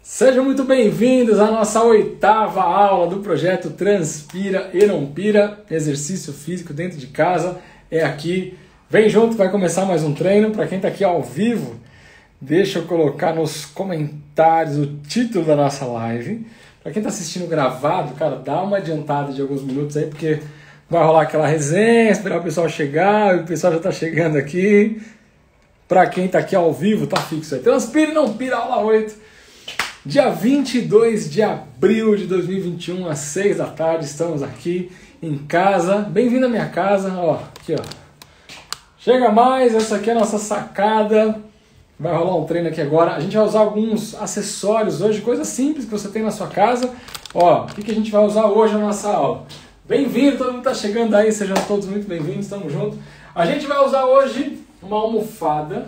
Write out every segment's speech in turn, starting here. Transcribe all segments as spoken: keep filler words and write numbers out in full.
Sejam muito bem-vindos à nossa oitava aula do projeto Transpira e Não Pira, exercício físico dentro de casa, é aqui. Vem junto, vai começar mais um treino. Para quem está aqui ao vivo, deixa eu colocar nos comentários o título da nossa live. Para quem está assistindo gravado, cara, dá uma adiantada de alguns minutos aí, porque vai rolar aquela resenha, esperar o pessoal chegar, o pessoal já está chegando aqui. Para quem está aqui ao vivo, tá fixo aí. Transpira e Não Pira, aula oito. Dia vinte e dois de abril de dois mil e vinte e um, às seis da tarde, estamos aqui em casa. Bem-vindo à minha casa, ó, aqui ó. Chega mais, essa aqui é a nossa sacada. Vai rolar um treino aqui agora. A gente vai usar alguns acessórios hoje, coisas simples que você tem na sua casa. Ó, o que, que a gente vai usar hoje na nossa aula? Bem-vindo, todo mundo tá chegando aí, sejam todos muito bem-vindos, tamo junto. A gente vai usar hoje uma almofada.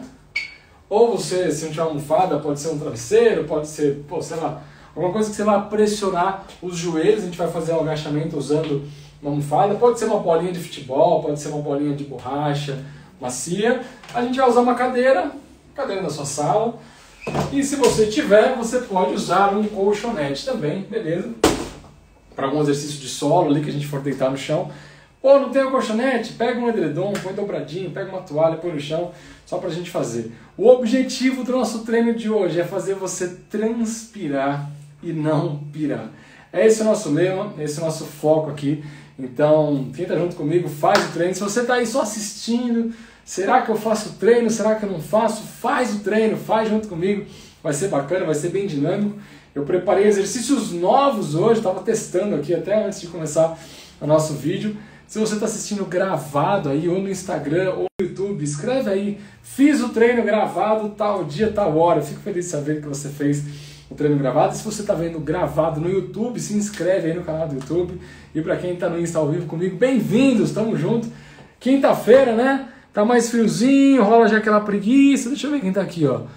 Ou você, se não tiver almofada, pode ser um travesseiro, pode ser, pô, sei lá, alguma coisa que você vai pressionar os joelhos. A gente vai fazer um agachamento usando uma almofada. Pode ser uma bolinha de futebol, pode ser uma bolinha de borracha macia. A gente vai usar uma cadeira, cadeira na sua sala. E se você tiver, você pode usar um colchonete também, beleza? Para algum exercício de solo ali que a gente for deitar no chão. Ou não tem um colchonete? Pega um edredom, põe dobradinho, pega uma toalha, põe no chão, só pra gente fazer. O objetivo do nosso treino de hoje é fazer você transpirar e não pirar. Esse é o nosso lema, esse é o nosso foco aqui. Então, quem tá junto comigo, faz o treino. Se você tá aí só assistindo, será que eu faço o treino? Será que eu não faço? Faz o treino, faz junto comigo. Vai ser bacana, vai ser bem dinâmico. Eu preparei exercícios novos hoje, estava testando aqui até antes de começar o nosso vídeo. Se você está assistindo gravado aí, ou no Instagram, ou no YouTube, escreve aí, fiz o treino gravado, tal dia, tal hora. Eu fico feliz de saber que você fez o treino gravado. E se você está vendo gravado no YouTube, se inscreve aí no canal do YouTube. E para quem está no Insta ao vivo comigo, bem-vindos, tamo junto. Quinta-feira, né? Tá mais friozinho, rola já aquela preguiça. Deixa eu ver quem tá aqui, ó.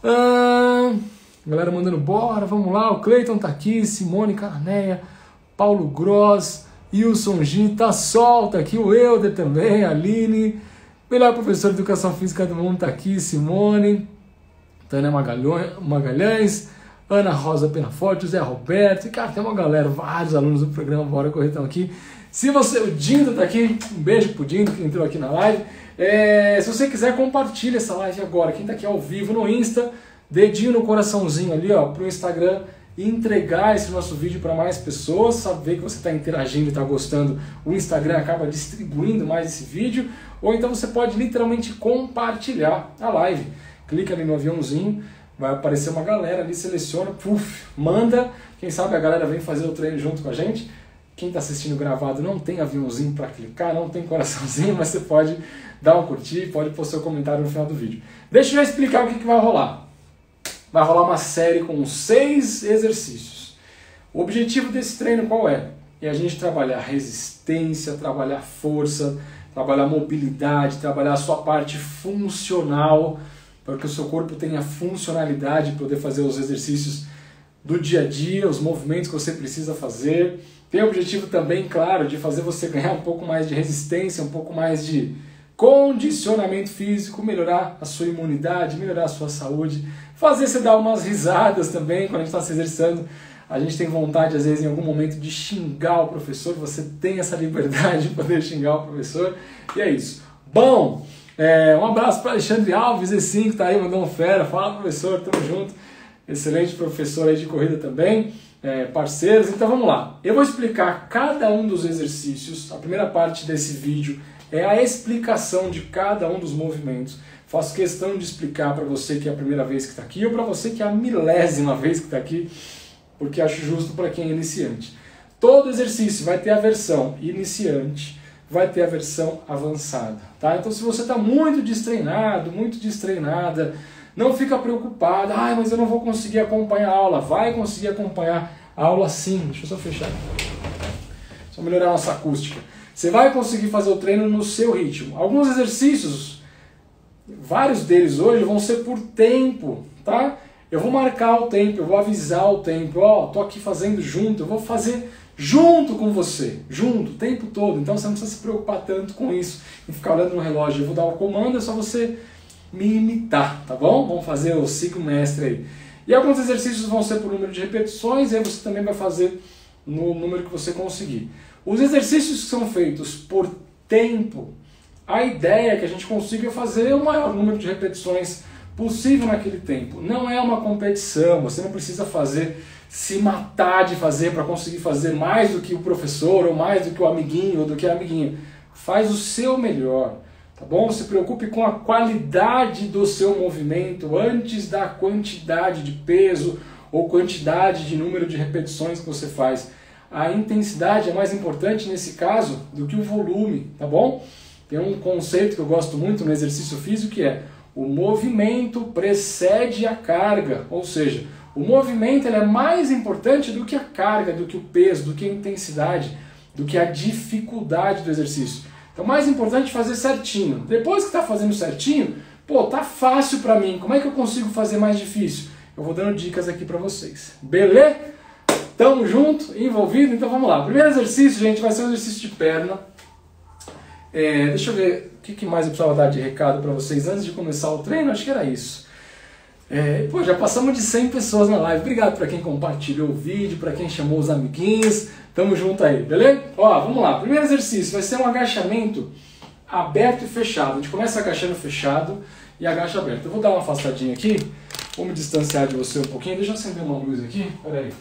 Ah, galera mandando bora, vamos lá. O Cleiton tá aqui, Simone Carneia, Paulo Gross, Wilson G, tá solta aqui, o Euder também, a Aline, melhor professor de educação física do mundo tá aqui, Simone, Tânia Magalhães, Ana Rosa Penaforte, José Roberto, e cara, tem uma galera, vários alunos do programa Bora Correr estão aqui. Se você, o Dindo tá aqui, um beijo pro Dindo que entrou aqui na live. É, se você quiser, compartilha essa live agora, quem tá aqui ao vivo no Insta, dedinho no coraçãozinho ali, ó, pro Instagram, e entregar esse nosso vídeo para mais pessoas, saber que você está interagindo e está gostando, o Instagram acaba distribuindo mais esse vídeo, ou então você pode literalmente compartilhar a live. Clica ali no aviãozinho, vai aparecer uma galera ali, seleciona, puf, manda, quem sabe a galera vem fazer o treino junto com a gente. Quem está assistindo gravado não tem aviãozinho para clicar, não tem coraçãozinho, mas você pode dar um curtir, pode pôr seu comentário no final do vídeo. Deixa eu já explicar o que, que vai rolar. Vai rolar uma série com seis exercícios. O objetivo desse treino qual é? É a gente trabalhar resistência, trabalhar força, trabalhar mobilidade, trabalhar a sua parte funcional, para que o seu corpo tenha funcionalidade, poder fazer os exercícios do dia a dia, os movimentos que você precisa fazer. Tem o objetivo também, claro, de fazer você ganhar um pouco mais de resistência, um pouco mais de condicionamento físico, melhorar a sua imunidade, melhorar a sua saúde, fazer você dar umas risadas também quando a gente está se exercitando. A gente tem vontade, às vezes, em algum momento, de xingar o professor, você tem essa liberdade de poder xingar o professor, e é isso. Bom, é, um abraço para Alexandre Alves, E cinco, tá aí, mandou um fera, fala professor, tamo junto, excelente professor aí de corrida também, é, parceiros, então vamos lá. Eu vou explicar cada um dos exercícios, a primeira parte desse vídeo é a explicação de cada um dos movimentos. Faço questão de explicar para você que é a primeira vez que está aqui ou para você que é a milésima vez que está aqui, porque acho justo para quem é iniciante. Todo exercício vai ter a versão iniciante, vai ter a versão avançada. Tá? Então se você está muito destreinado, muito destreinada, não fica preocupado, ah, mas eu não vou conseguir acompanhar a aula. Vai conseguir acompanhar a aula sim. Deixa eu só fechar. Só melhorar a nossa acústica. Você vai conseguir fazer o treino no seu ritmo. Alguns exercícios, vários deles hoje, vão ser por tempo, tá? Eu vou marcar o tempo, eu vou avisar o tempo. Ó, tô aqui fazendo junto, eu vou fazer junto com você, junto, o tempo todo. Então você não precisa se preocupar tanto com isso e ficar olhando no relógio. Eu vou dar o comando, é só você me imitar, tá bom? Vamos fazer o ciclo mestre aí. E alguns exercícios vão ser por número de repetições, e aí você também vai fazer no número que você conseguir. Os exercícios que são feitos por tempo, a ideia é que a gente consiga fazer o maior número de repetições possível naquele tempo. Não é uma competição, você não precisa fazer, se matar de fazer para conseguir fazer mais do que o professor, ou mais do que o amiguinho, ou do que a amiguinha. Faz o seu melhor, tá bom? Se preocupe com a qualidade do seu movimento antes da quantidade de peso ou quantidade de número de repetições que você faz. A intensidade é mais importante nesse caso do que o volume, tá bom? Tem um conceito que eu gosto muito no exercício físico que é o movimento precede a carga, ou seja, o movimento ele é mais importante do que a carga, do que o peso, do que a intensidade, do que a dificuldade do exercício. Então, mais importante é fazer certinho. Depois que está fazendo certinho, pô, tá fácil para mim, como é que eu consigo fazer mais difícil? Eu vou dando dicas aqui para vocês. Beleza? Tamo junto, envolvido? Então vamos lá. Primeiro exercício, gente, vai ser um exercício de perna. É, deixa eu ver o que mais eu precisava dar de recado para vocês antes de começar o treino. Acho que era isso. É, pô, já passamos de cem pessoas na live. Obrigado para quem compartilhou o vídeo, para quem chamou os amiguinhos. Tamo junto aí, beleza? Ó, vamos lá. Primeiro exercício vai ser um agachamento aberto e fechado. A gente começa agachando fechado e agacha aberto. Eu vou dar uma afastadinha aqui. Vou me distanciar de você um pouquinho. Deixa eu acender uma luz aqui. Pera aí.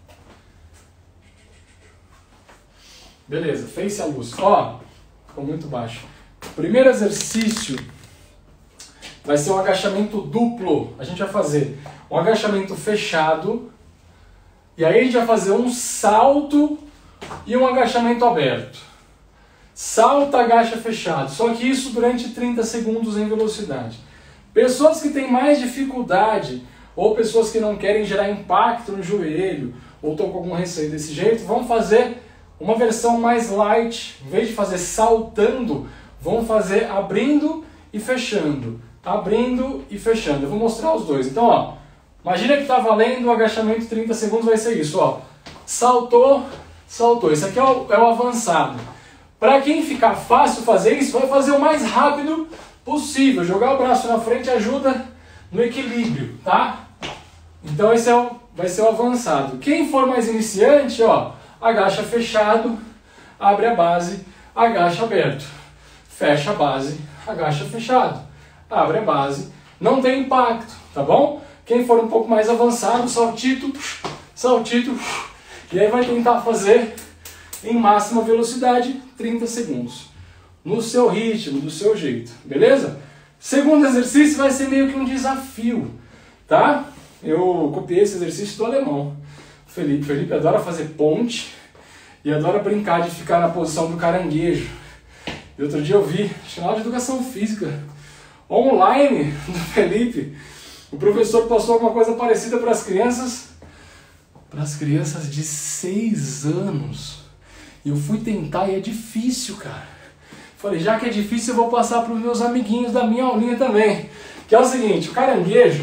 Beleza, face a luz. Ó, ficou muito baixo. Primeiro exercício vai ser um agachamento duplo. A gente vai fazer um agachamento fechado e aí a gente vai fazer um salto e um agachamento aberto. Salto, agacha, fechado. Só que isso durante trinta segundos em velocidade. Pessoas que têm mais dificuldade ou pessoas que não querem gerar impacto no joelho ou estão com algum receio desse jeito, vão fazer uma versão mais light. Em vez de fazer saltando, vão fazer abrindo e fechando. Abrindo e fechando. Eu vou mostrar os dois. Então, ó, imagina que está valendo o agachamento trinta segundos, vai ser isso, ó. Saltou, saltou. Esse aqui é o, é o avançado. Para quem ficar fácil fazer isso, vai fazer o mais rápido possível. Jogar o braço na frente ajuda no equilíbrio, tá? Então esse é o, vai ser o avançado. Quem for mais iniciante, ó, agacha fechado, abre a base, agacha aberto. Fecha a base, agacha fechado. Abre a base, não tem impacto, tá bom? Quem for um pouco mais avançado, saltito, saltito, e aí vai tentar fazer em máxima velocidade, trinta segundos. No seu ritmo, do seu jeito, beleza? Segundo exercício vai ser meio que um desafio, tá? Eu copiei esse exercício do alemão. Felipe, Felipe adora fazer ponte e adora brincar de ficar na posição do caranguejo. E outro dia eu vi, acho que na aula de educação física, online do Felipe, o professor passou alguma coisa parecida para as crianças, para as crianças de seis anos. E eu fui tentar e é difícil, cara. Falei, já que é difícil, eu vou passar para os meus amiguinhos da minha aulinha também. Que é o seguinte, o caranguejo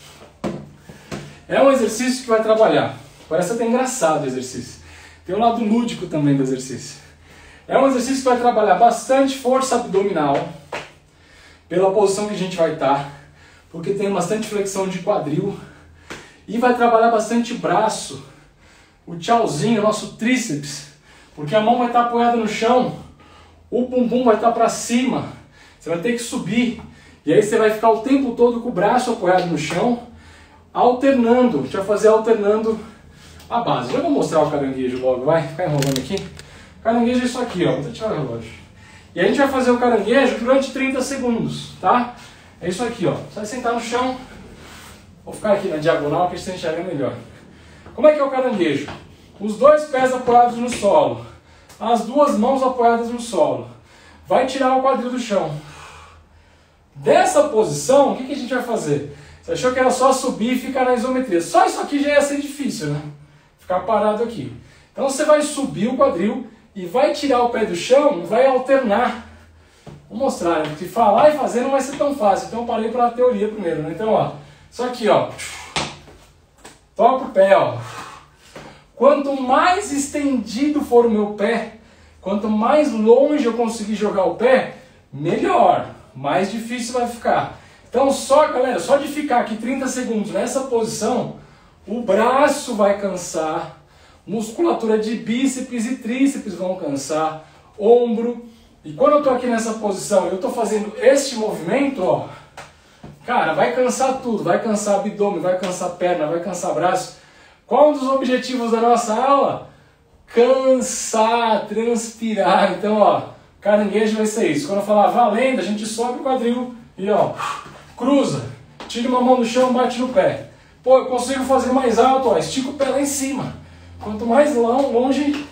é um exercício que vai trabalhar. Parece até engraçado o exercício. Tem um lado lúdico também do exercício. É um exercício que vai trabalhar bastante força abdominal, pela posição que a gente vai estar, porque tem bastante flexão de quadril, e vai trabalhar bastante braço, o tchauzinho, o nosso tríceps, porque a mão vai estar apoiada no chão, o bumbum vai estar para cima, você vai ter que subir, e aí você vai ficar o tempo todo com o braço apoiado no chão, alternando, a gente vai fazer alternando a base. Já vou mostrar o caranguejo logo, vai ficar enrolando aqui. O caranguejo é isso aqui, ó, vou tirar o relógio. E a gente vai fazer o caranguejo durante trinta segundos, tá? É isso aqui, ó. Você vai sentar no chão. Vou ficar aqui na diagonal que a gente enxerga melhor. Como é que é o caranguejo? Os dois pés apoiados no solo. As duas mãos apoiadas no solo. Vai tirar o quadril do chão. Dessa posição, o que, que a gente vai fazer? Você achou que era só subir e ficar na isometria. Só isso aqui já ia ser difícil, né? Ficar parado aqui. Então você vai subir o quadril e vai tirar o pé do chão e vai alternar. Vou mostrar, né? Porque falar e fazer não vai ser tão fácil. Então eu parei para a teoria primeiro, né? Então, ó, isso aqui, ó. Toca o pé, ó. Quanto mais estendido for o meu pé, quanto mais longe eu conseguir jogar o pé, melhor. Mais difícil vai ficar. Então, só, galera, só de ficar aqui trinta segundos nessa posição, o braço vai cansar, musculatura de bíceps e tríceps vão cansar, ombro. E quando eu estou aqui nessa posição, eu estou fazendo este movimento, ó, cara, vai cansar tudo, vai cansar abdômen, vai cansar perna, vai cansar braço. Qual um dos objetivos da nossa aula? Cansar, transpirar. Então, ó, caranguejo vai ser isso. Quando eu falar valendo, a gente sobe o quadril e, ó, cruza. Tira uma mão do chão, bate no pé. Pô, eu consigo fazer mais alto, ó, estica o pé lá em cima. Quanto mais longe...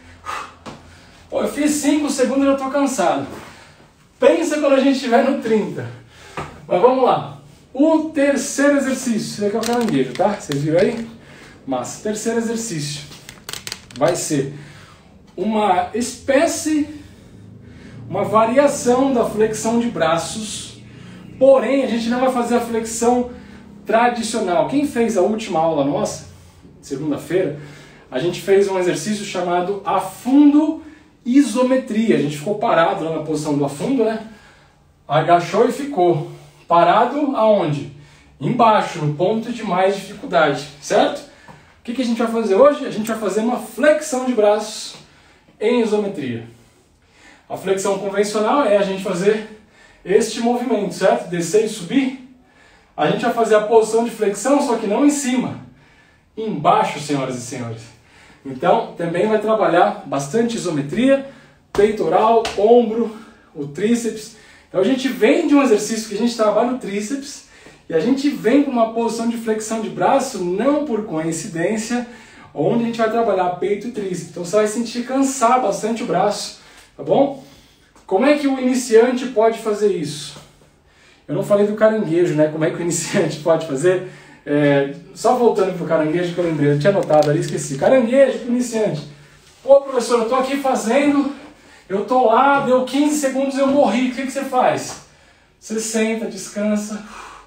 Pô, eu fiz cinco segundos e já estou cansado. Pensa quando a gente estiver no trinta. Mas vamos lá. O terceiro exercício. Esse aqui é o caranguejo, tá? Vocês viram aí? Mas terceiro exercício vai ser uma espécie, uma variação da flexão de braços. Porém, a gente não vai fazer a flexão tradicional. Quem fez a última aula nossa, segunda-feira, a gente fez um exercício chamado afundo isometria. A gente ficou parado lá na posição do afundo, né? Agachou e ficou. Parado aonde? Embaixo, no ponto de mais dificuldade, certo? O que, que a gente vai fazer hoje? A gente vai fazer uma flexão de braços em isometria. A flexão convencional é a gente fazer este movimento, certo? Descer e subir. A gente vai fazer a posição de flexão, só que não em cima. Embaixo, senhoras e senhores. Então, também vai trabalhar bastante isometria, peitoral, ombro, o tríceps. Então, a gente vem de um exercício que a gente trabalha o tríceps e a gente vem para uma posição de flexão de braço, não por coincidência, onde a gente vai trabalhar peito e tríceps. Então, você vai sentir cansar bastante o braço, tá bom? Como é que o iniciante pode fazer isso? Eu não falei do caranguejo, né? Como é que o iniciante pode fazer? É, só voltando para o caranguejo que eu lembrei, eu tinha anotado ali, esqueci. Caranguejo para o iniciante. Pô, professor, eu estou aqui fazendo, eu estou lá, deu quinze segundos e eu morri. O que, que você faz? Você senta, descansa,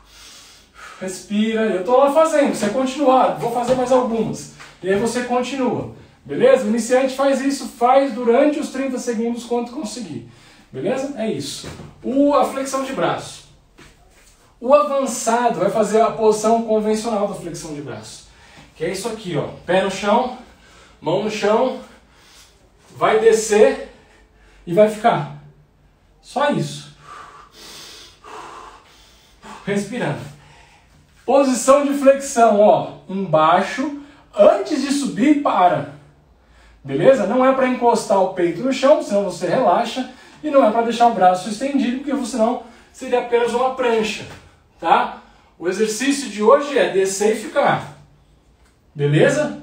respira. Eu estou lá fazendo, você continua, vou fazer mais algumas. E aí você continua, beleza? O iniciante faz isso, faz durante os trinta segundos quanto conseguir. Beleza? É isso. O, a flexão de braço. O avançado vai fazer a posição convencional da flexão de braço. Que é isso aqui, ó. Pé no chão, mão no chão, vai descer e vai ficar. Só isso. Respirando. Posição de flexão, ó. Embaixo, antes de subir, para. Beleza? Não é para encostar o peito no chão, senão você relaxa. E não é para deixar o braço estendido, porque senão seria apenas uma prancha. Tá? O exercício de hoje é descer e ficar. Beleza?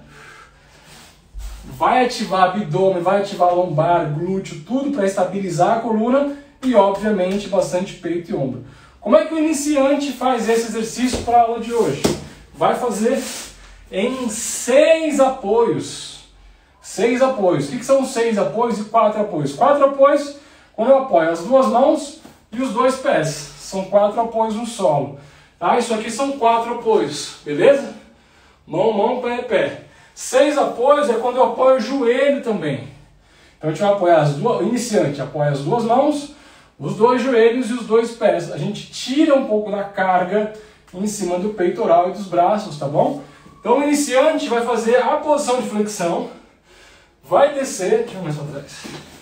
Vai ativar abdômen, vai ativar lombar, glúteo, tudo para estabilizar a coluna e, obviamente, bastante peito e ombro. Como é que o iniciante faz esse exercício para a aula de hoje? Vai fazer em seis apoios. Seis apoios. O que são seis apoios e quatro apoios? Quatro apoios quando eu apoio as duas mãos e os dois pés. São quatro apoios no solo. Tá? Isso aqui são quatro apoios, beleza? Mão, mão, pé, pé. Seis apoios é quando eu apoio o joelho também. Então a gente vai apoiar as duas, o iniciante apoia as duas mãos, os dois joelhos e os dois pés. A gente tira um pouco da carga em cima do peitoral e dos braços, tá bom? Então o iniciante vai fazer a posição de flexão, vai descer, deixa eu ver mais para trás.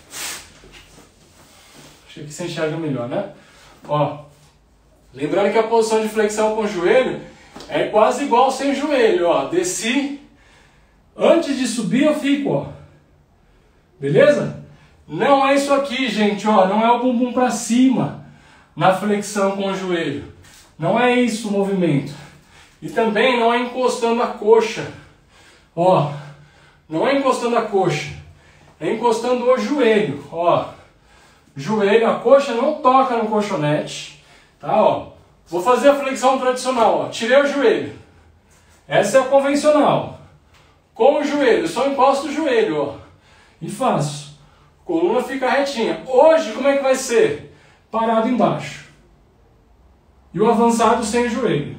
Acho que aqui você enxerga melhor, né? Ó, lembrando que a posição de flexão com o joelho é quase igual sem joelho, ó. Desci, antes de subir eu fico, ó. Beleza? Não é isso aqui, gente, ó. Não é o bumbum para cima na flexão com o joelho. Não é isso o movimento. E também não é encostando a coxa. Ó, não é encostando a coxa. É encostando o joelho, ó. Joelho, a coxa não toca no colchonete, tá, ó. Vou fazer a flexão tradicional, ó. Tirei o joelho. Essa é a convencional. Com o joelho, só encosto o joelho, ó. E faço. Coluna fica retinha. Hoje, como é que vai ser? Parado embaixo. E o avançado sem joelho.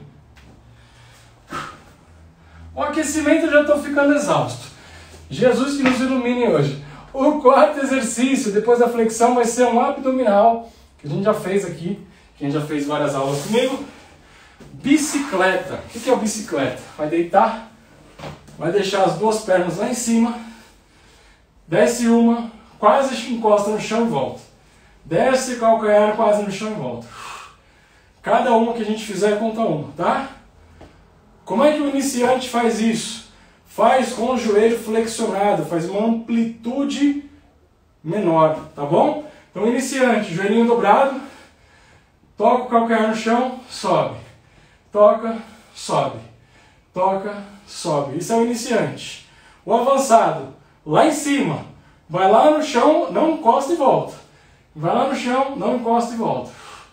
O aquecimento eu já estou ficando exausto. Jesus que nos ilumine hoje. O quarto exercício, depois da flexão, vai ser um abdominal, que a gente já fez aqui, que a gente já fez várias aulas comigo. Bicicleta. O que é o bicicleta? Vai deitar, vai deixar as duas pernas lá em cima, desce uma, quase encosta no chão e volta. Desce calcanhar quase no chão e volta. Cada uma que a gente fizer conta uma, tá? Como é que o iniciante faz isso? Faz com o joelho flexionado, faz uma amplitude menor, tá bom? Então iniciante, joelhinho dobrado, toca o calcanhar no chão, sobe. Toca, sobe. Toca, sobe. Isso é o iniciante. O avançado, lá em cima, vai lá no chão, não encosta e volta. Vai lá no chão, não encosta e volta.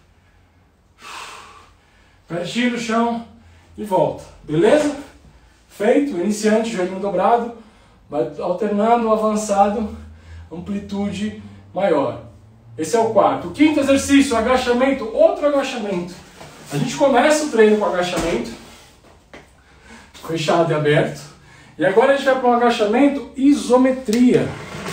Pertinho do chão e volta. Beleza? Feito. Iniciante, joelhinho dobrado, vai alternando o avançado, amplitude maior. Esse é o quarto. O quinto exercício, agachamento, outro agachamento. A gente começa o treino com agachamento, fechado e aberto. E agora a gente vai para um agachamento isometria.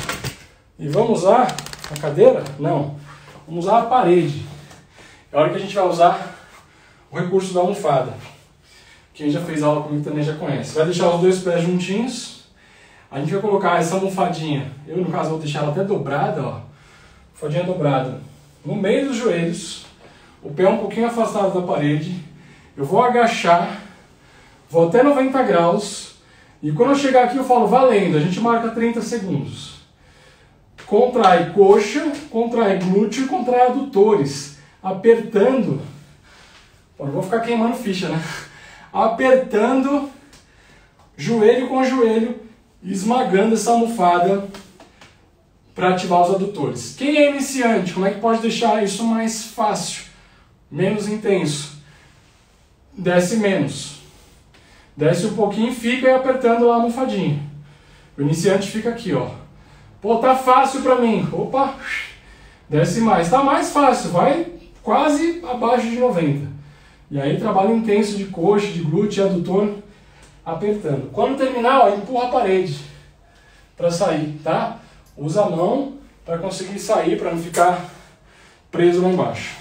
E vamos usar a cadeira? Não. Vamos usar a parede. É a hora que a gente vai usar o recurso da almofada. Quem já fez aula comigo também já conhece. Vai deixar os dois pés juntinhos. A gente vai colocar essa almofadinha. Eu, no caso, vou deixar ela até dobrada, ó. Almofadinha dobrada. No meio dos joelhos. O pé um pouquinho afastado da parede. Eu vou agachar. Vou até noventa graus. E quando eu chegar aqui eu falo valendo. A gente marca trinta segundos. Contrai coxa, contrai glúteo e contrai adutores. Apertando. Pô, não vou ficar queimando ficha, né? Apertando joelho com joelho. Esmagando essa almofada para ativar os adutores. Quem é iniciante, como é que pode deixar isso mais fácil? Menos intenso. Desce menos. Desce um pouquinho e fica aí apertando lá a almofadinha. O iniciante fica aqui, ó. Pô, tá fácil pra mim. Opa! Desce mais. Tá mais fácil. Vai quase abaixo de noventa. E aí trabalho intenso de coxa, de glúteo e adutor apertando. Quando terminar, ó, empurra a parede para sair, tá? Usa a mão para conseguir sair, para não ficar preso lá embaixo.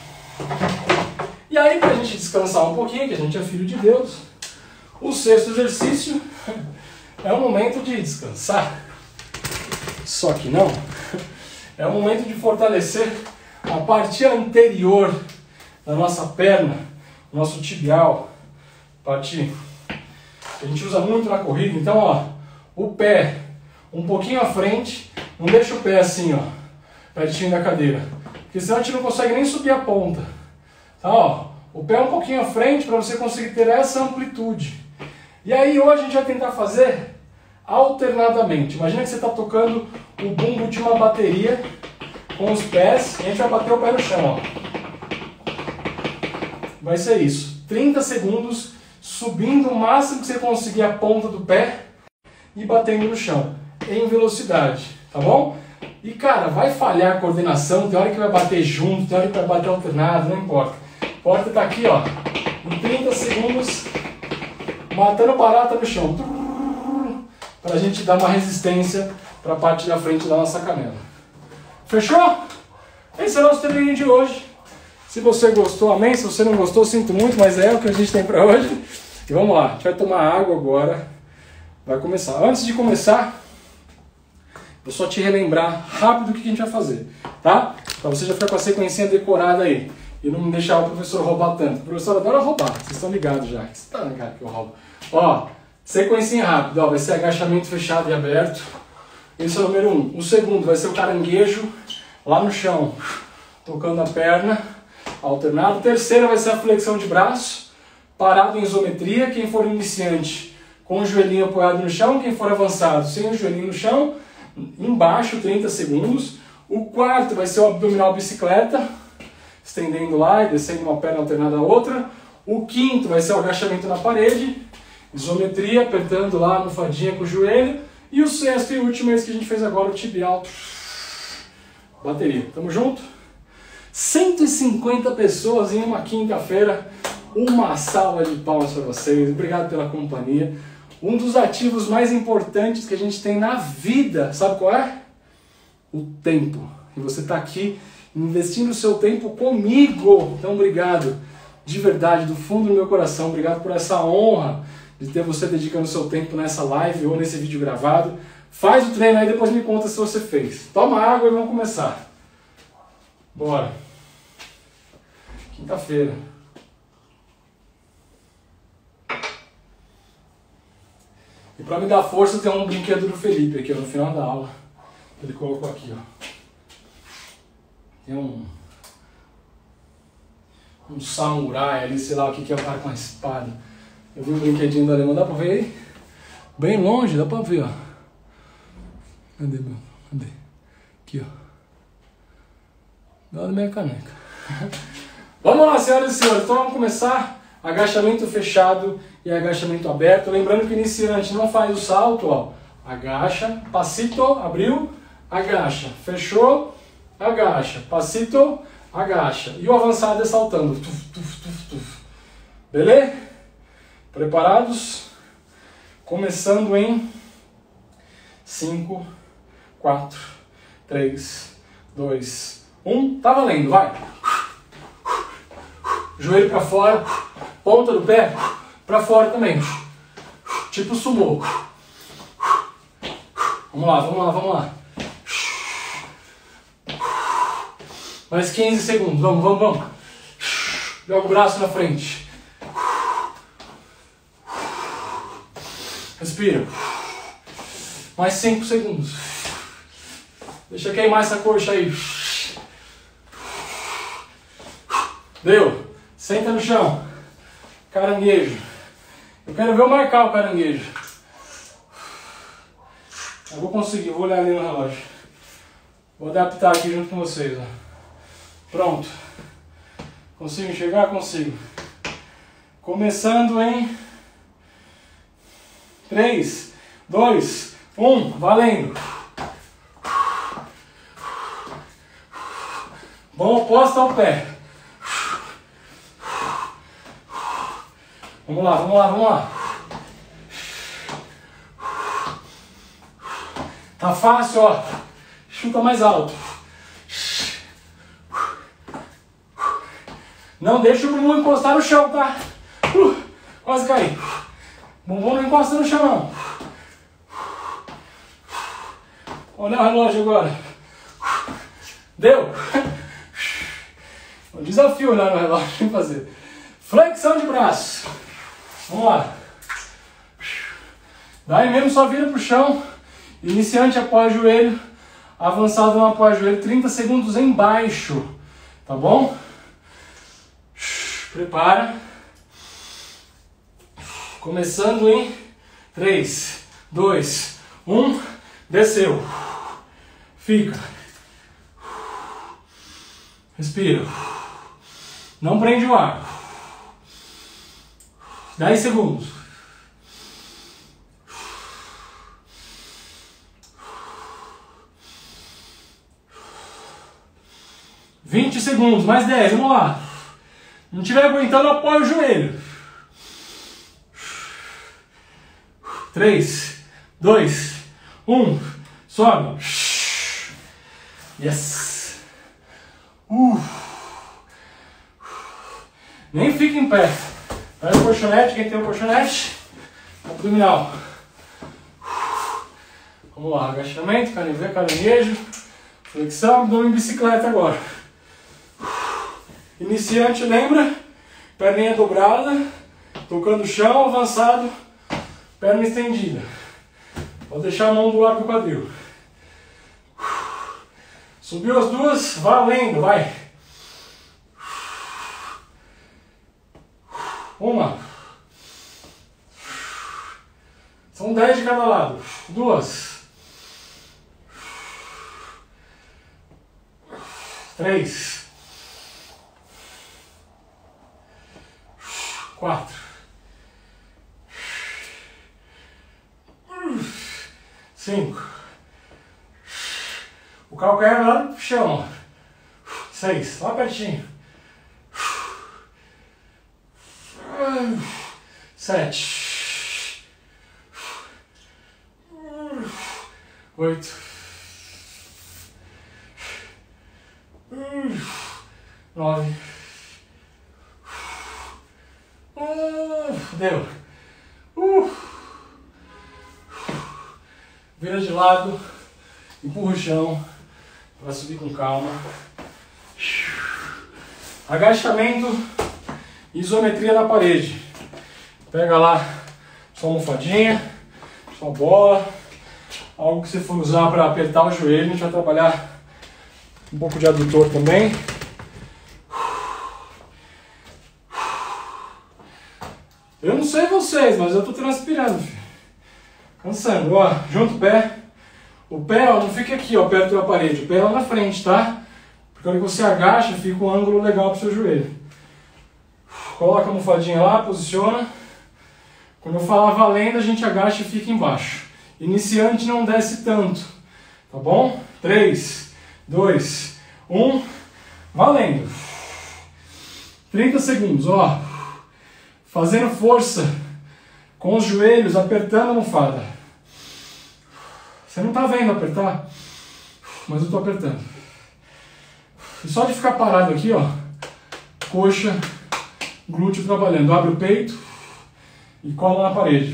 E aí, para a gente descansar um pouquinho, que a gente é filho de Deus, o sexto exercício é o momento de descansar. Só que não. É o momento de fortalecer a parte anterior da nossa perna, nosso tibial, parte que a gente usa muito na corrida. Então, ó, o pé um pouquinho à frente, não deixa o pé assim, ó, pertinho da cadeira, porque senão a gente não consegue nem subir a ponta. Tá, ó, o pé um pouquinho à frente para você conseguir ter essa amplitude. E aí hoje a gente vai tentar fazer alternadamente. Imagina que você está tocando o bumbo de uma bateria com os pés e a gente vai bater o pé no chão, ó. Vai ser isso, trinta segundos, subindo o máximo que você conseguir a ponta do pé e batendo no chão, em velocidade, tá bom? E cara, vai falhar a coordenação, tem hora que vai bater junto, tem hora que vai bater alternado, não importa. Importa tá aqui, ó, em trinta segundos, matando barata no chão, para a gente dar uma resistência para a parte da frente da nossa canela. Fechou? Esse é o nosso treininho de hoje. Se você gostou, amém. Se você não gostou, sinto muito, mas é o que a gente tem para hoje. E vamos lá, a gente vai tomar água agora. Vai começar. Antes de começar, vou só te relembrar rápido o que a gente vai fazer, tá? Para você já ficar com a sequencinha decorada aí. E não deixar o professor roubar tanto. O professor adora roubar, vocês estão ligados já. Você tá ligado que eu roubo. Ó, sequencinha rápida, ó, vai ser agachamento fechado e aberto. Esse é o número um. O segundo vai ser o caranguejo lá no chão, tocando a perna, alternado. O terceiro vai ser a flexão de braço, parado em isometria. Quem for iniciante, com o joelhinho apoiado no chão. Quem for avançado, sem o joelhinho no chão, embaixo, trinta segundos. O quarto vai ser o abdominal bicicleta, estendendo lá e descendo uma perna alternada à outra. O quinto vai ser o agachamento na parede, isometria, apertando lá a almofadinha com o joelho. E o sexto e último é esse que a gente fez agora, o tibial, bateria. Tamo junto? cento e cinquenta pessoas em uma quinta-feira. Uma salva de palmas para vocês. Obrigado pela companhia. Um dos ativos mais importantes que a gente tem na vida, sabe qual é? O tempo. E você está aqui investindo o seu tempo comigo. Então, obrigado. De verdade, do fundo do meu coração. Obrigado por essa honra de ter você dedicando seu tempo nessa live ou nesse vídeo gravado. Faz o treino aí, depois me conta se você fez. Toma água e vamos começar. Bora. Quinta-feira. E para me dar força tem um brinquedo do Felipe aqui, ó, no final da aula. Ele colocou aqui, ó. Tem um... um samurai ali, sei lá o que que é o cara com a espada. Eu vi um brinquedinho do alemão, dá pra ver aí? Bem longe, dá pra ver, ó. Cadê, meu? Cadê? Aqui, ó. Do lado da minha caneca. Vamos lá, senhoras e senhores, então vamos começar. Agachamento fechado e agachamento aberto. Lembrando que o iniciante não faz o salto, ó. Agacha, passito, abriu, agacha, fechou, agacha, passito, agacha. E o avançado é saltando. Tuf, tuf, tuf, tuf. Beleza? Preparados? Começando em cinco, quatro, três, dois, um. Tá valendo, vai! Joelho pra fora, ponta do pé pra fora também. Tipo sumô. Vamos lá, vamos lá, vamos lá. Mais quinze segundos, vamos, vamos, vamos. Joga o braço na frente. Respira. Mais cinco segundos. Deixa queimar essa coxa aí. Deu. Senta no chão. Caranguejo. Eu quero ver eu marcar o caranguejo. Eu vou conseguir, vou olhar ali no relógio. Vou adaptar aqui junto com vocês. Ó. Pronto. Consigo enxergar? Consigo. Começando em três, dois, um. Valendo. Mão oposta ao pé. Vamos lá, vamos lá, vamos lá. Tá fácil, ó. Chuta mais alto. Não deixa o bumbum encostar no chão, tá? Uh, quase caí. Bumbum não encosta no chão, não. Olha o relógio agora. Deu? Um desafio olhar no relógio. Tem que fazer. Flexão de braço. Vamos lá. Daí mesmo só vira pro chão. Iniciante apoia o joelho. Avançado não apoia o joelho. trinta segundos embaixo. Tá bom? Prepara. Começando em três, dois, um. Desceu. Fica. Respira. Não prende o ar. dez segundos. vinte segundos, mais dez, vamos lá. Não estiver aguentando, apoia o joelho. três, dois, um. Sobe. Yes. Uh. Nem fica em pé. Pega o colchonete, quem tem o colchonete. Abdominal. Vamos lá, agachamento, caranguejo, caranguejo. Flexão, abdômen em bicicleta agora. Iniciante, lembra? Perninha dobrada, tocando o chão, avançado, perna estendida. Pode deixar a mão do lado do quadril. Subiu as duas, valendo, vai. Uma. São dez de cada lado. Duas. Três. Quatro. Cinco. O calcanhar lá no chão. Seis. Lá pertinho. Sete. Oito. Nove. Deu. Uh. vira de lado, empurra o chão, vai subir com calma. Agachamento, isometria na parede. Pega lá sua almofadinha, sua bola, algo que você for usar para apertar o joelho. A gente vai trabalhar um pouco de adutor também. Eu não sei vocês, mas eu tô transpirando, filho. Cansando, ó, junta o pé. O pé, ó, não fica aqui, ó, perto da parede. O pé é lá na frente, tá? Porque quando você agacha, fica um ângulo legal pro seu joelho. Coloca a almofadinha lá, posiciona. Quando eu falar valendo, a gente agacha e fica embaixo. Iniciante não desce tanto, tá bom? três, dois, um, valendo. trinta segundos, ó. Fazendo força com os joelhos, apertando a almofada. Você não tá vendo apertar, mas eu tô apertando. E só de ficar parado aqui, ó, coxa, glúteo trabalhando. Abre o peito e cola na parede.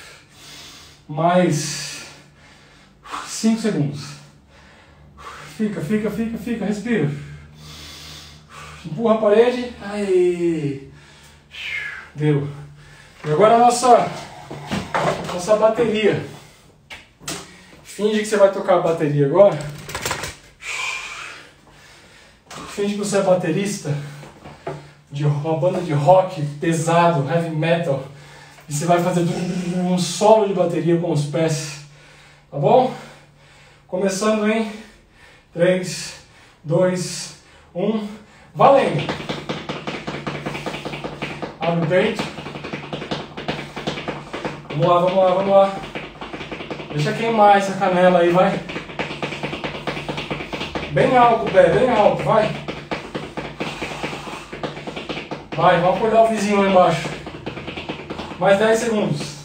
Mais cinco segundos. Fica, fica, fica, fica, respira. Empurra a parede. Aí. Deu. E agora a nossa, nossa bateria. Finge que você vai tocar a bateria agora. Finge que você é baterista de uma banda de rock pesado, heavy metal. E você vai fazer um solo de bateria com os pés. Tá bom? Começando em três, dois, um, valendo! Abre o peito. Vamos lá, vamos lá, vamos lá. Deixa queimar essa canela aí, vai. Bem alto o pé, bem alto, vai. Vai, vamos acordar o vizinho lá embaixo. Mais dez segundos.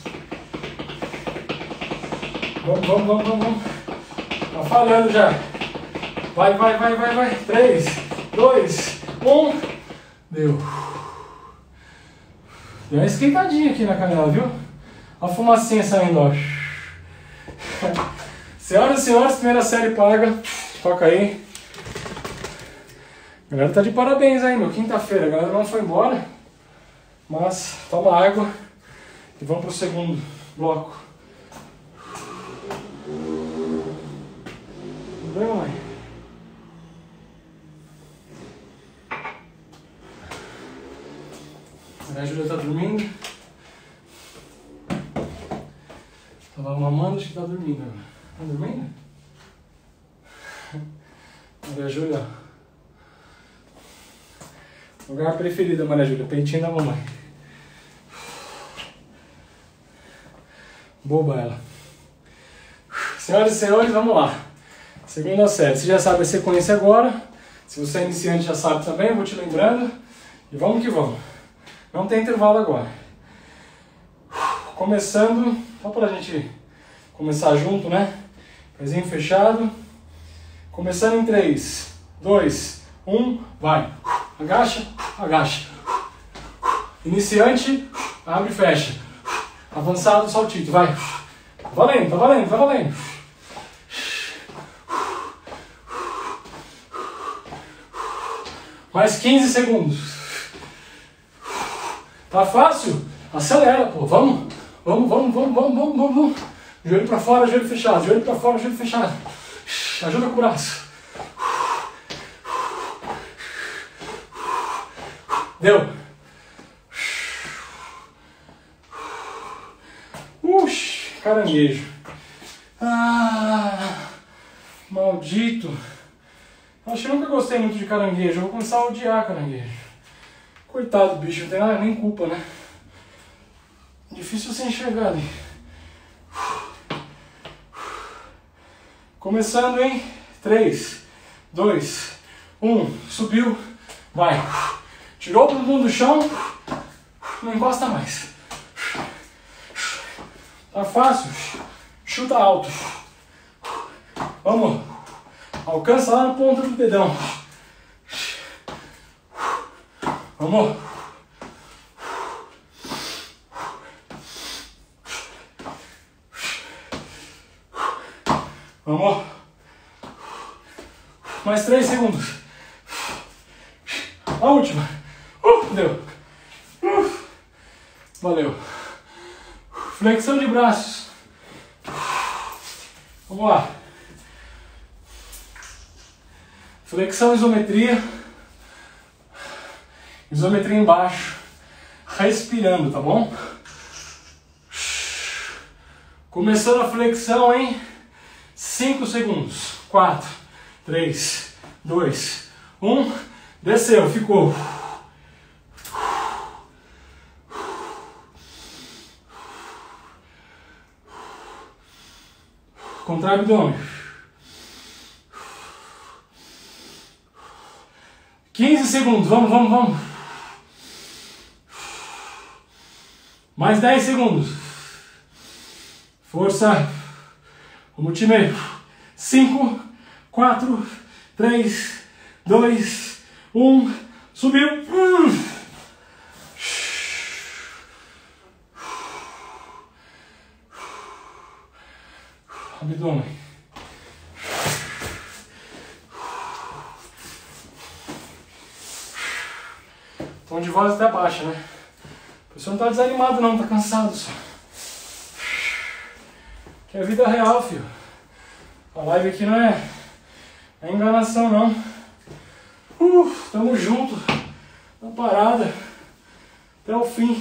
Vamos, vamos, vamos, vamos, vamos. Tá falhando já. Vai, vai, vai, vai, vai. três, dois, um. Deu. Deu uma esquentadinha aqui na canela, viu? Olha a fumacinha saindo, ó. Senhoras e senhores, primeira série paga. Toca aí. A galera tá de parabéns aí, meu. Quinta-feira, a galera não foi embora. Mas toma água e vamos pro segundo bloco. Tudo bem, mãe? A Júlia tá dormindo. Tava mamando, acho que tá dormindo agora. Tá dormindo? Maria Júlia. Lugar preferido, Maria Júlia. Peitinho da mamãe. Boba ela. Senhoras e senhores, vamos lá. Segunda série. Você já sabe a sequência agora. Se você é iniciante já sabe também, vou te lembrando. E vamos que vamos. Não tem intervalo agora. Começando, só pra gente começar junto, né? Pezinho fechado. Começando em três, dois, um, vai. Agacha, agacha. Iniciante, abre e fecha. Avançado, saltito, vai. Valendo, tá valendo, tá valendo. Mais quinze segundos. Tá fácil? Acelera, pô. Vamos, vamos, vamos, vamos, vamos, vamos, vamos. Joelho pra fora, joelho fechado. Joelho pra fora, joelho fechado. Ajuda com o braço. Deu. Uxi, caranguejo. Ah, maldito. Acho que eu nunca gostei muito de caranguejo. Eu vou começar a odiar caranguejo. Coitado do bicho, não tem nada, nem culpa, né? Difícil você enxergar ali. Começando em três, dois, um, subiu, vai. Tirou o bumbum do chão, não encosta mais. Tá fácil, chuta alto. Vamos, alcança lá na ponta do dedão. Vamos. Vamos. Mais três segundos. A última. Uh, deu. Uh, valeu. Flexão de braços. Vamos lá. Flexão, isometria. Isometria embaixo. Respirando, tá bom? Começando a flexão em cinco segundos. quatro, três, dois, um. Desceu, ficou. Contrai o abdômen. quinze segundos, vamos, vamos, vamos. Mais dez segundos. Força. Vamos, time. cinco, quatro, três, dois, um. Subiu. Abdômen. Tom de voz até baixa, né? A pessoa não tá desanimado não, tá cansado só. Que é vida real, filho. A live aqui não é, é enganação não. Uh, tamo junto. Na parada. Até o fim.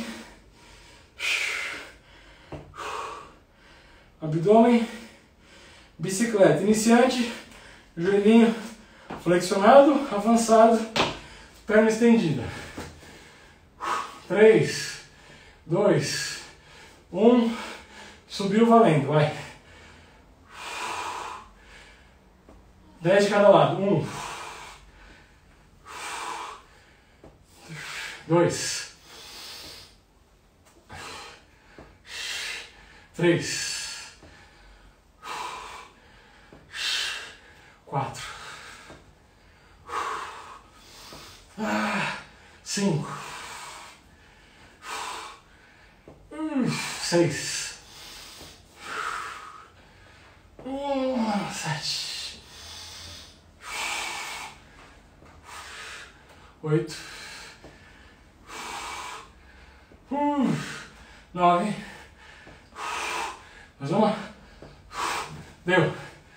Abdômen. Bicicleta. Iniciante. Joelhinho flexionado. Avançado. Perna estendida. três, dois, um. Subiu valendo. Vai. dez de cada lado. um. dois. três. quatro. cinco. seis. sete. oito. nove. Mais uma. Deu.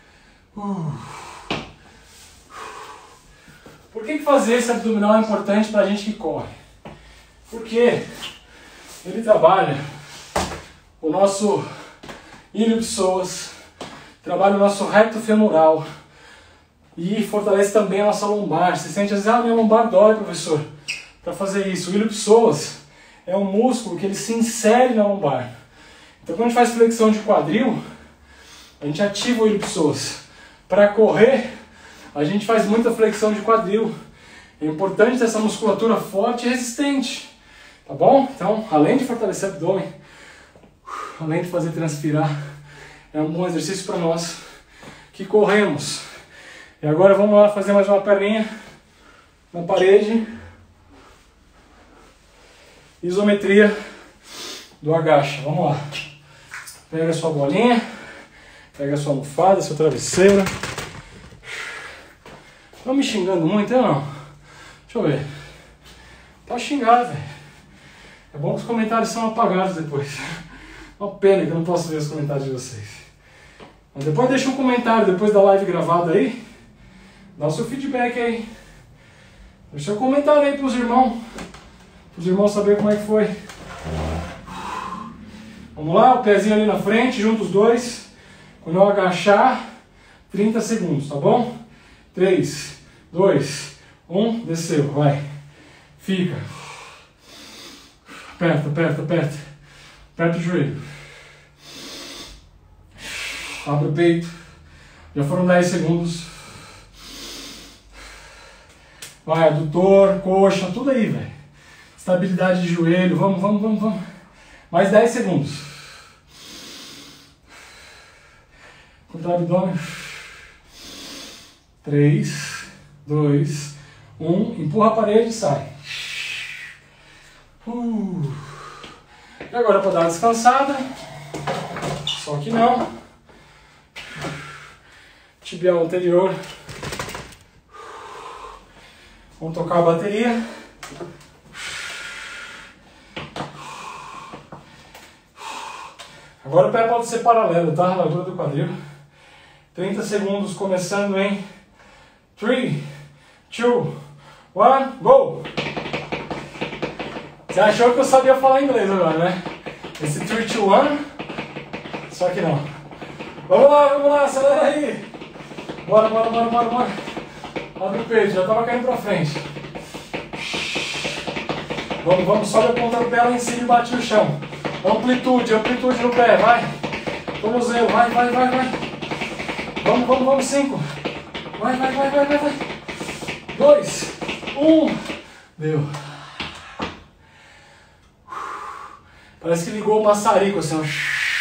Por que que fazer esse abdominal é importante para a gente que corre? Porque ele trabalha o nosso ilho-psoas, trabalha o nosso reto femoral e fortalece também a nossa lombar. Você sente às vezes, ah, minha lombar dói, professor, para fazer isso. O ilho-psoas é um músculo que ele se insere na lombar. Então quando a gente faz flexão de quadril, a gente ativa o ilho-psoas. Para correr, a gente faz muita flexão de quadril. É importante ter essa musculatura forte e resistente. Tá bom? Então, além de fortalecer o abdômen, além de fazer transpirar, é um bom exercício para nós que corremos. E agora vamos lá fazer mais uma perninha na parede. Isometria do agacha. Vamos lá. Pega a sua bolinha, pega a sua almofada, seu travesseiro. Estão me xingando muito, ou não? Deixa eu ver. Pode xingar, velho. É bom que os comentários são apagados depois. Uma pena que eu não posso ver os comentários de vocês. Mas depois deixa um comentário, depois da live gravada aí. Dá o seu feedback aí. Deixa um comentário aí pros irmãos. Para os irmãos saberem como é que foi. Vamos lá, o pezinho ali na frente, juntos os dois. Quando eu agachar, trinta segundos, tá bom? três, dois, um, desceu, vai. Fica. Aperta, aperta, aperta. Aperta o joelho. Abre o peito. Já foram dez segundos. Vai, adutor, coxa, tudo aí, velho. Estabilidade de joelho. Vamos, vamos, vamos, vamos. Mais dez segundos. Contrai o abdômen. três, dois, um. Empurra a parede e sai. Uh. E agora para dar uma descansada. Só que não. tibial anterior. Vamos tocar a bateria. Agora o pé pode ser paralelo, tá? Na altura do quadril. trinta segundos começando em três, dois, um, go! Você achou que eu sabia falar inglês agora, né? Esse três, dois, um, só que não. Vamos lá, vamos lá, acelera aí! Bora, bora, bora, bora, bora! Abre o peito, já tava caindo pra frente. Vamos, vamos, sobe a ponta do pé lá em cima e bate no chão. Amplitude, amplitude no pé, vai. Tornozelo, vai, vai, vai, vai. Vamos, vamos, vamos, cinco. Vai, vai, vai, vai, vai, vai. Dois, um. Deu. Parece que ligou o maçarico assim, ó.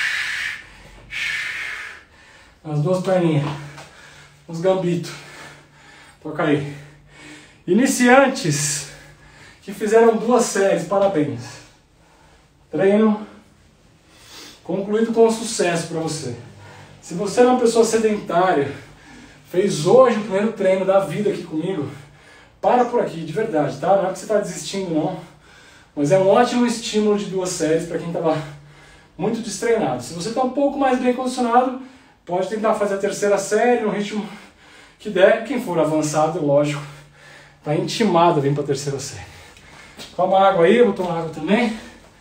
As duas perninhas. Os gambitos. Toca aí. Iniciantes que fizeram duas séries, parabéns. Treino concluído com sucesso para você. Se você é uma pessoa sedentária, fez hoje o primeiro treino da vida aqui comigo, para por aqui, de verdade, tá? Não é que você está desistindo, não. Mas é um ótimo estímulo de duas séries para quem estava muito destreinado. Se você está um pouco mais bem condicionado, pode tentar fazer a terceira série no ritmo que der. Quem for avançado, lógico, está intimado a vir para a terceira série. Toma água aí, eu vou tomar água também.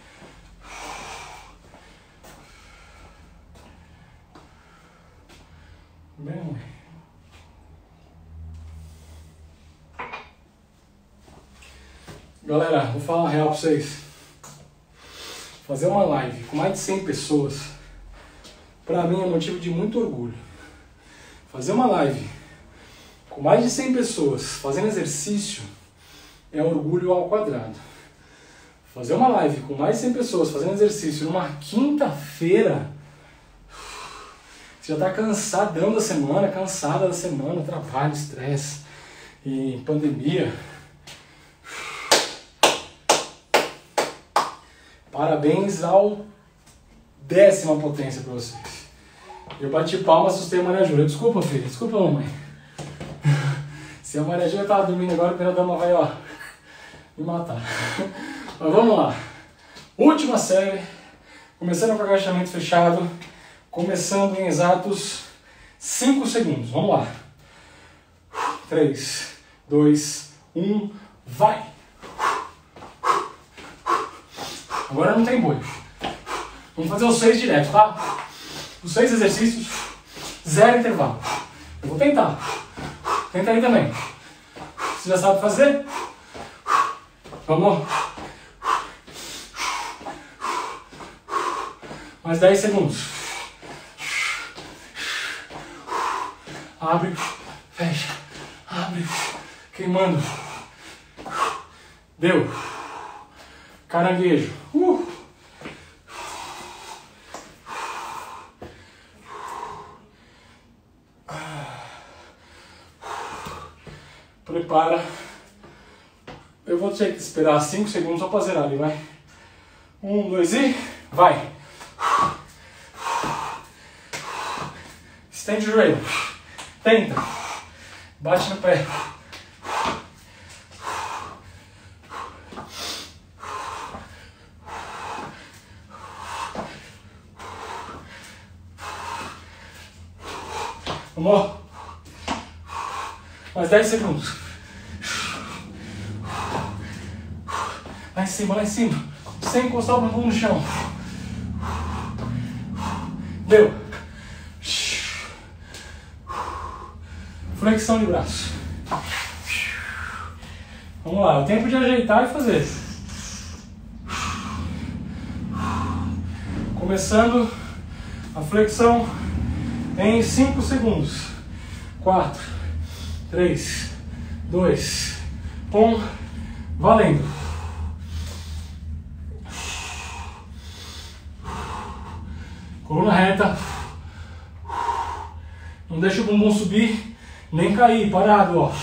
Bem, galera, vou falar uma real pra vocês. Fazer uma live com mais de cem pessoas, pra mim é motivo de muito orgulho. Fazer uma live com mais de cem pessoas fazendo exercício é orgulho ao quadrado. Fazer uma live com mais de cem pessoas fazendo exercício numa quinta-feira, você já está cansadão da semana, cansada da semana, trabalho, estresse e pandemia. Parabéns ao décima potência para vocês. Eu bati palma, assustei a Maria Júlia. Desculpa, filha, desculpa, mamãe. Se a Maria Júlia estava dormindo agora, a primeira dama vai, ó, me matar. Mas vamos lá. Última série, começando com agachamento fechado, começando em exatos cinco segundos. Vamos lá. três, dois, um, vai! Agora não tem boi. Vamos fazer os seis direto, tá? Os seis exercícios, zero intervalo. Eu vou tentar. Tenta aí também. Você já sabe fazer? Vamos. Mais dez segundos. Abre, fecha, abre, queimando. Deu. Caranguejo. Uh. Prepara. Eu vou ter que esperar cinco segundos só para zerar ali, vai. Um, dois e vai. Estende o joelho. Tenta. Bate no pé. Vamos. Mais dez segundos. Lá em cima, lá em cima. Sem encostar o bumbum no chão. Deu. Flexão de braço. Vamos lá, é o tempo de ajeitar e fazer. Começando a flexão em cinco segundos. quatro, três, dois, um, valendo. Coluna reta. Não deixa o bumbum subir, nem cair, parado, ó.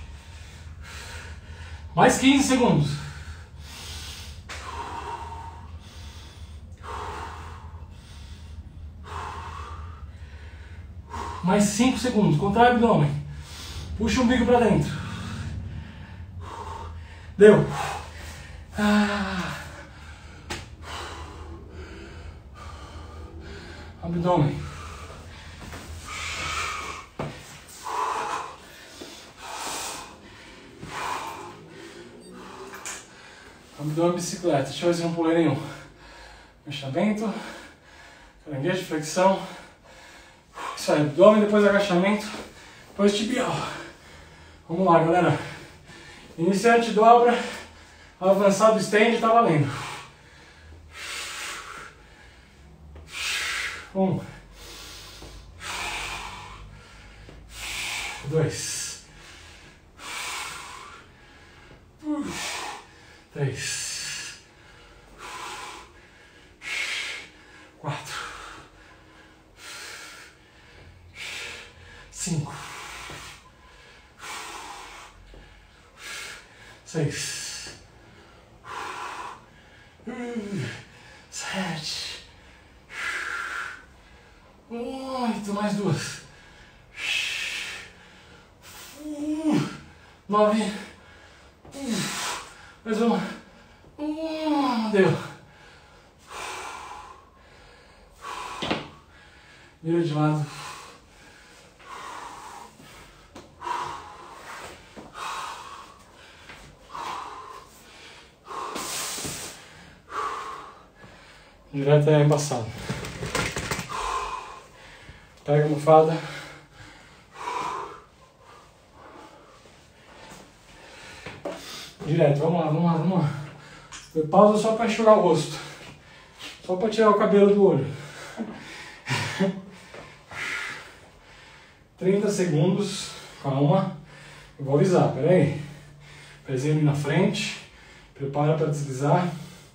Mais quinze segundos. Mais cinco segundos. Contrai o abdômen. Puxa o umbigo para dentro. Deu. Ah. Abdômen. Abdômen bicicleta. Deixa eu ver se não pulei nenhum. Agachamento. Caranguejo, flexão. Isso aí, abdômen, depois agachamento, depois tibial. Vamos lá, galera. Iniciante dobra, avançado estende, tá valendo. Um. Dois. Três. Quatro. Cinco, seis, sete, oito, mais duas, nove, mais uma, deu. Vira de lado. Direto é embaçado. Pega a almofada. Direto, vamos lá, vamos lá, vamos lá. Eu pausa só para enxugar o rosto. Só para tirar o cabelo do olho. trinta segundos. Calma. Eu vou avisar, peraí. Pezinho ali na frente. Prepara para deslizar.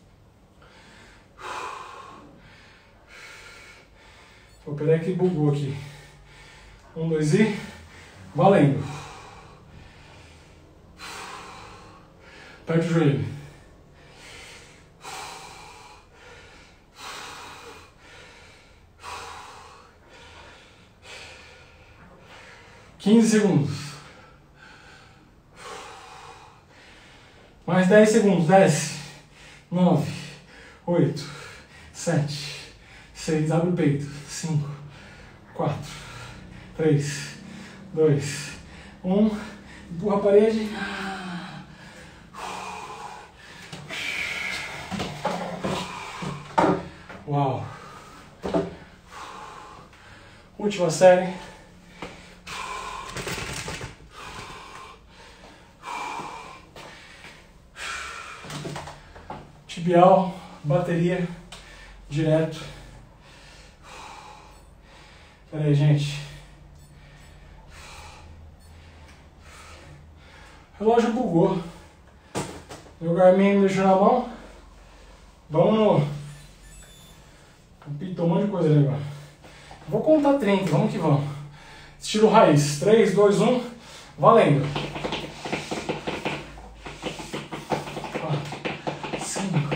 Pô, peraí que bugou aqui. Um, dois e... valendo. Aperte o joelho. quinze segundos. Mais dez segundos. Desce. nove, oito, sete, seis, abre o peito. cinco, quatro, três, dois, um. Empurra a parede. Uau. Última série. Tibial, bateria, direto. Pera aí, gente. O relógio bugou. Meu Garmin me deixou na mão. Vamos no... Pitou um monte de coisa ali agora. Vou contar trinta, vamos que vamos. Estilo raiz. três, dois, um. Valendo. quatro, cinco,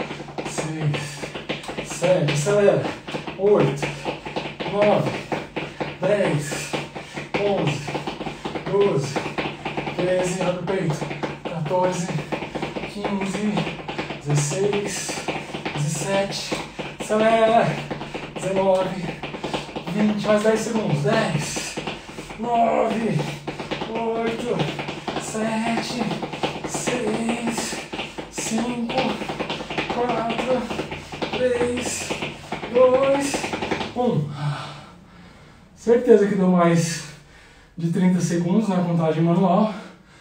seis, sete, acelera. oito, nove, dez, onze, doze, treze, abre o peito. quatorze, quinze, dezesseis, dezessete, acelera. dezenove, vinte, mais dez segundos. dez, nove, oito, sete, seis, cinco, quatro, três, dois, um. Certeza que deu mais de trinta segundos na contagem manual.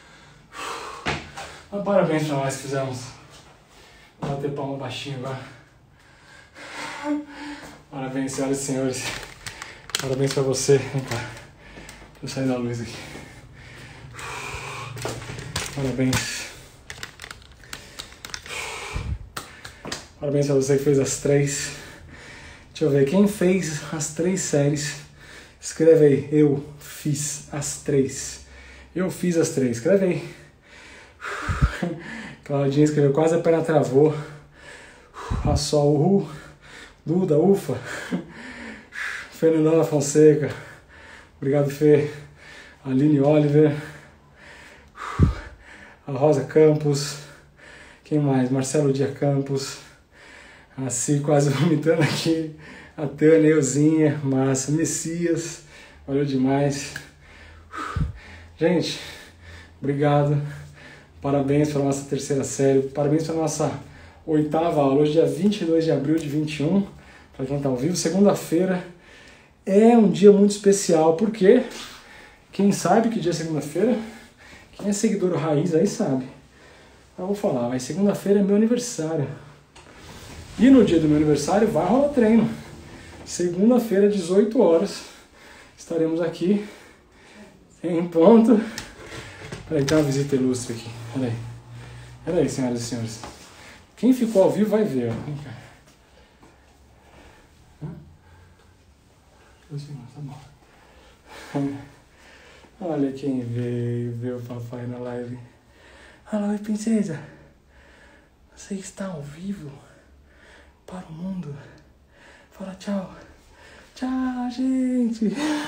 Mas parabéns para nós que fizemos. Vou bater palma baixinho agora. Parabéns, senhoras e senhores. Parabéns para você. Vem cá. Deixa eu sair da luz aqui. Parabéns. Parabéns para você que fez as três. Deixa eu ver, quem fez as três séries, escreve aí. Eu fiz as três. Eu fiz as três. Escreve aí. Claudinha escreveu, quase a perna travou. A Sol, uhul. Duda, ufa. Fernandão da Fonseca. Obrigado, Fê. Aline Oliver. A Rosa Campos. Quem mais? Marcelo Dia Campos. Assim, quase vomitando aqui. A Tânia, Euzinha, massa. Messias. Valeu demais. Gente, obrigado. Parabéns pela nossa terceira série. Parabéns pela nossa oitava aula. Hoje, dia vinte e dois de abril de vinte e um. Para quem está ao vivo, segunda-feira. É um dia muito especial, porque quem sabe que dia é segunda-feira, quem é seguidor raiz aí sabe. Eu vou falar, mas segunda-feira é meu aniversário. E no dia do meu aniversário vai rolar treino. Segunda-feira, dezoito horas, estaremos aqui em ponto. Peraí, tem uma visita ilustre aqui. Peraí. Peraí, senhoras e senhores. Quem ficou ao vivo vai ver, ó. Vem cá. Tá bom. Olha quem veio ver o papai na live. Alô, princesa. Você está ao vivo para o mundo. Fala tchau. Tchau, gente.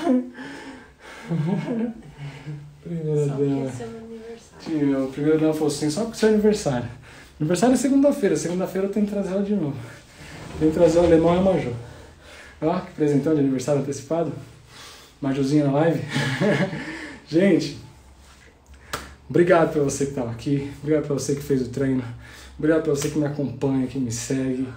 Primeira só dela. Só seu aniversário. Tio, o primeiro dela falou assim, só porque seu aniversário. Aniversário é segunda-feira. Segunda-feira eu tenho que trazer ela de novo. Tenho que trazer o alemão e a Majô. Ó, que presentão de aniversário antecipado. Majuzinha na live. Gente, obrigado pra você que estava aqui. Obrigado pra você que fez o treino. Obrigado pra você que me acompanha, que me segue.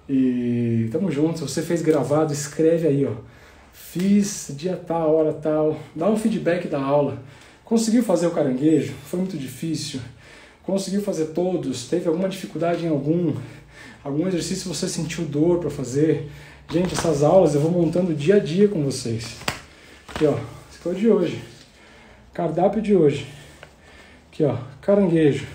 E tamo junto. Se você fez gravado, escreve aí, ó. Fiz dia tal, hora tal. Dá um feedback da aula. Conseguiu fazer o caranguejo? Foi muito difícil. Conseguiu fazer todos? Teve alguma dificuldade em algum? Algum exercício você sentiu dor pra fazer? Gente, essas aulas eu vou montando dia a dia com vocês. Aqui, ó. Esse aqui é o de hoje. Cardápio de hoje. Aqui, ó. Caranguejo.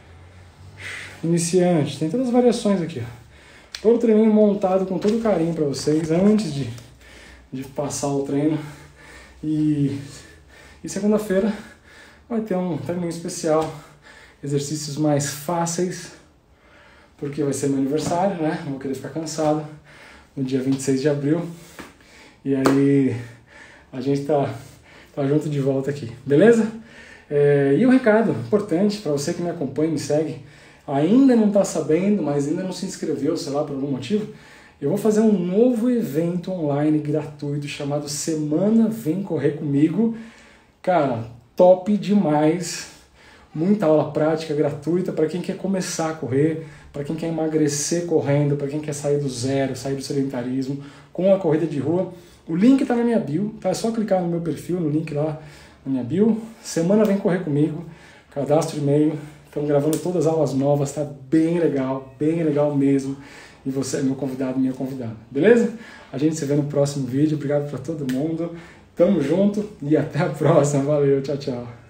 Iniciante. Tem todas as variações aqui, ó. Todo treininho montado com todo carinho para vocês antes de, de passar o treino. E, e segunda-feira vai ter um treininho especial. Exercícios mais fáceis. Porque vai ser meu aniversário, né? Não vou querer ficar cansado. No dia vinte e seis de abril. E aí a gente tá, tá junto de volta aqui, beleza? É, e um recado importante para você que me acompanha e me segue, ainda não tá sabendo, mas ainda não se inscreveu, sei lá, por algum motivo, eu vou fazer um novo evento online gratuito chamado Semana Vem Correr Comigo. Cara, top demais! Muita aula prática gratuita para quem quer começar a correr, para quem quer emagrecer correndo, para quem quer sair do zero, sair do sedentarismo, com a corrida de rua. O link está na minha bio, tá? É só clicar no meu perfil, no link lá na minha bio. Semana Vem Correr Comigo, cadastro e-mail. Estamos gravando todas as aulas novas, tá bem legal, bem legal mesmo. E você é meu convidado, minha convidada, beleza? A gente se vê no próximo vídeo. Obrigado para todo mundo. Tamo junto e até a próxima. Valeu, tchau, tchau.